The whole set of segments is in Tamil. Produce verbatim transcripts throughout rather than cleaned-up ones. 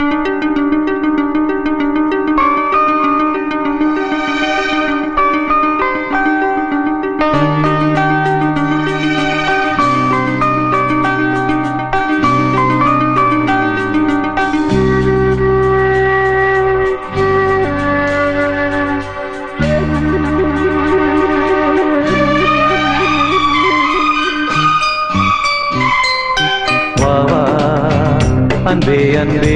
அன்பே அன்பே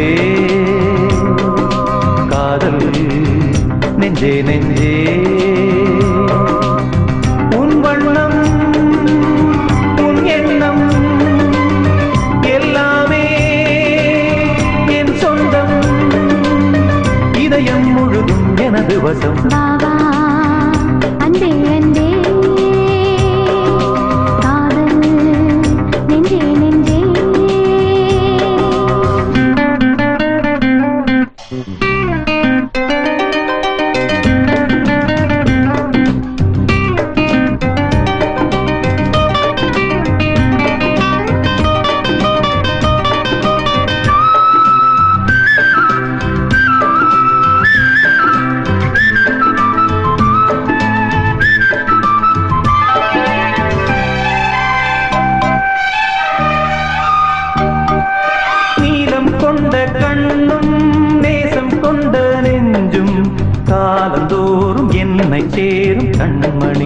காதல் நெஞ்சே நெஞ்சே உன் வண்ணம் உன் எண்ணம் எல்லாமே என் சொந்தம் இதயம் முழுதும் எனது வசம் அன்பே அன்பே கொண்ட கண்ணும் நேசம் கொண்ட நெஞ்சும் காலந்தோறும் என்னை சேரும் கண்மணி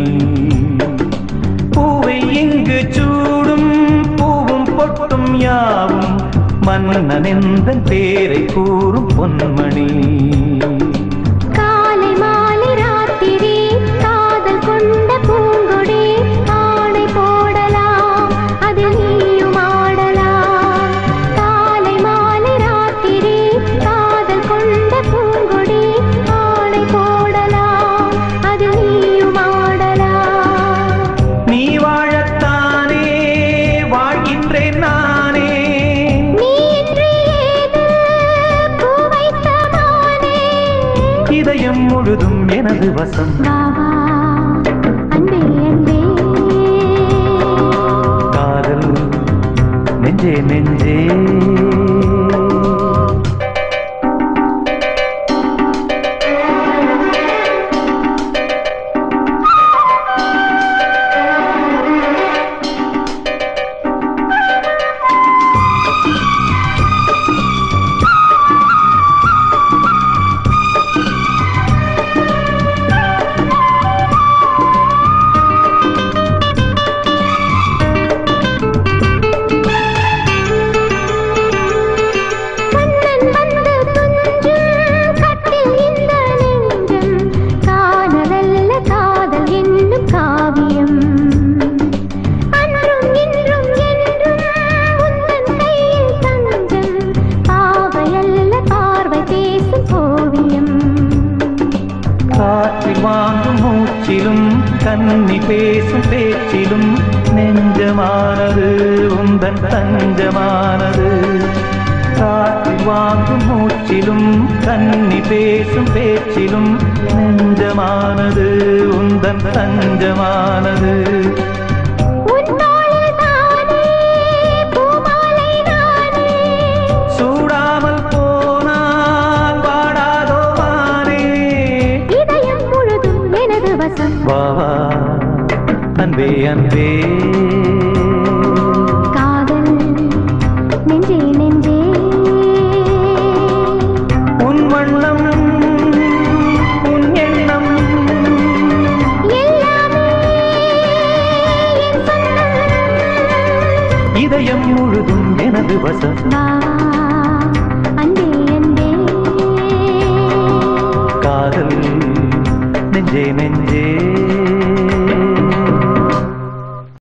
பூவை இங்கு சூடும் பூவும் பொட்டும் யாவும் மன்னன் எந்தன் பேரை கூறும் பொன்மணி காலை மாலை ராத்திரி காதல் கொண்ட பூங்கொடி ஆணை போடலாம் அதில் நீயும் ஆடலாம் காலை மாலை ராத்திரி காதல் கொண்ட பூங்கொடி ஆணை போடலாம் அதில் நீயும் ஆடலாம் நீ வாழத்தானே வாழ்கின்றேன் நானே நீ இன்று ஏது பூ வைத்த மானே இதயம் முழுதும் எனது வசம் வாவா அன்பே அன்பே காதல் நெஞ்சே நெஞ்சே காற்றில் வாங்கும் மூச்சிலும் கன்னி பேசும் பேச்சிலும் நெஞ்சமானது உந்தன் தஞ்சமானது காற்றில் வாங்கும் மூச்சிலும் கன்னி பேசும் பேச்சிலும் நெஞ்சமானது உந்தன் தஞ்சமானது சூடாமல் போனால் வாடாதோ வானே வாவா அன்பே அன்பே காதல் நெஞ்சே நெஞ்சே உன் வண்ணம் உன் எண்ணம் எல்லாமே என் சொந்தம் இதயம் முழுதும் எனது வசம் வாவா அன்பே அன்பே காதல் நெஞ்சே நெஞ்சே